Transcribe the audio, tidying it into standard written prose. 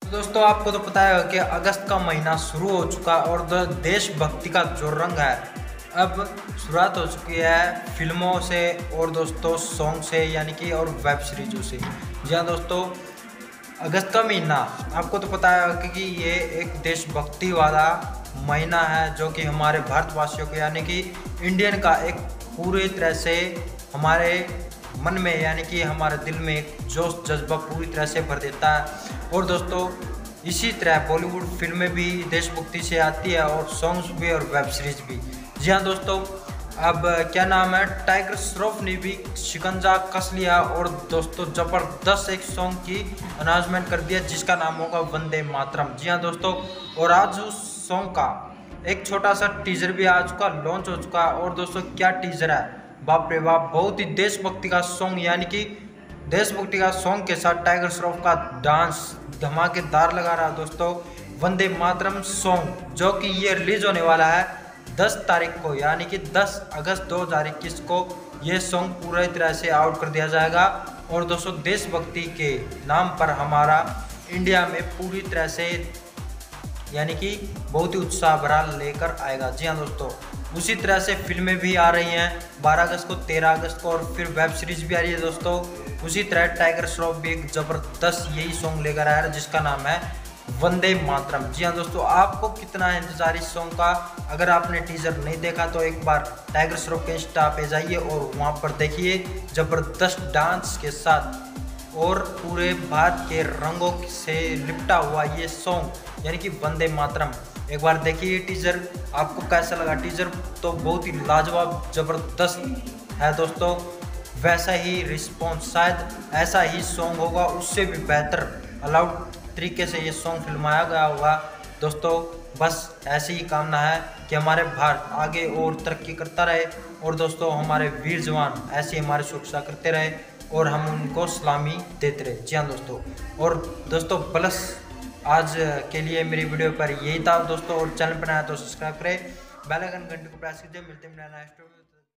तो दोस्तों आपको तो पता है कि अगस्त का महीना शुरू हो चुका और देशभक्ति का जो रंग है अब शुरुआत हो चुकी है फिल्मों से और दोस्तों सॉन्ग से यानी कि और वेब सीरीजों से। जी हाँ दोस्तों, अगस्त का महीना आपको तो पता है कि ये एक देशभक्ति वाला महीना है जो कि हमारे भारतवासियों को यानी कि इंडियन का एक पूरी तरह से हमारे मन में यानी कि हमारे दिल में एक जोश जज्बा पूरी तरह से भर देता है। और दोस्तों इसी तरह बॉलीवुड फिल्में भी देशभक्ति से आती है और सॉन्ग्स भी और वेब सीरीज भी। जी हाँ दोस्तों, अब क्या नाम है, टाइगर श्रॉफ ने भी शिकंजा कस लिया और दोस्तों ज़बरदस्त एक सॉन्ग की अनाउंसमेंट कर दिया जिसका नाम होगा वंदे मातरम। जी हाँ दोस्तों, और आज उस सॉन्ग का एक छोटा सा टीजर भी आ चुका, लॉन्च हो चुका। और दोस्तों क्या टीजर है, बाप रे बाप, बहुत ही देशभक्ति का सॉन्ग यानी कि देशभक्ति का सॉन्ग के साथ टाइगर श्रॉफ का डांस धमाकेदार लगा रहा है। दोस्तों वंदे मातरम सॉन्ग जो कि ये रिलीज होने वाला है 10 तारीख को यानी कि 10 अगस्त 2021 को ये सॉन्ग पूरी तरह से आउट कर दिया जाएगा। और दोस्तों देशभक्ति के नाम पर हमारा इंडिया में पूरी तरह से यानी कि बहुत ही उत्साह भरा लेकर आएगा। जी हाँ दोस्तों, उसी तरह से फिल्में भी आ रही हैं 12 अगस्त को, 13 अगस्त को, और फिर वेब सीरीज भी आ रही है दोस्तों। उसी तरह टाइगर श्रॉफ भी एक ज़बरदस्त यही सॉन्ग लेकर आया है जिसका नाम है वंदे मातरम। जी हाँ दोस्तों, आपको कितना इंतजार इस सॉन्ग का, अगर आपने टीजर नहीं देखा तो एक बार टाइगर श्रॉफ के इंस्टा पे जाइए और वहाँ पर देखिए ज़बरदस्त डांस के साथ और पूरे भारत के रंगों से लिपटा हुआ ये सॉन्ग यानी कि वंदे मातरम। एक बार देखिए टीजर, आपको कैसा लगा। टीजर तो बहुत ही लाजवाब ज़बरदस्त है दोस्तों, वैसा ही रिस्पॉन्स शायद ऐसा ही सॉन्ग होगा, उससे भी बेहतर अलाउड तरीके से ये सॉन्ग फिल्माया गया होगा। दोस्तों बस ऐसी ही कामना है कि हमारे भारत आगे और तरक्की करता रहे और दोस्तों हमारे वीर जवान ऐसी हमारी सुरक्षा करते रहे और हम उनको सलामी देते रहे। जी हाँ दोस्तों, और दोस्तों प्लस आज के लिए मेरी वीडियो पर यही था दोस्तों। और चैनल पर आया तो सब्सक्राइब करें, बेल आइकन घंटे को प्रेस कीजिए। मिलते हैं नया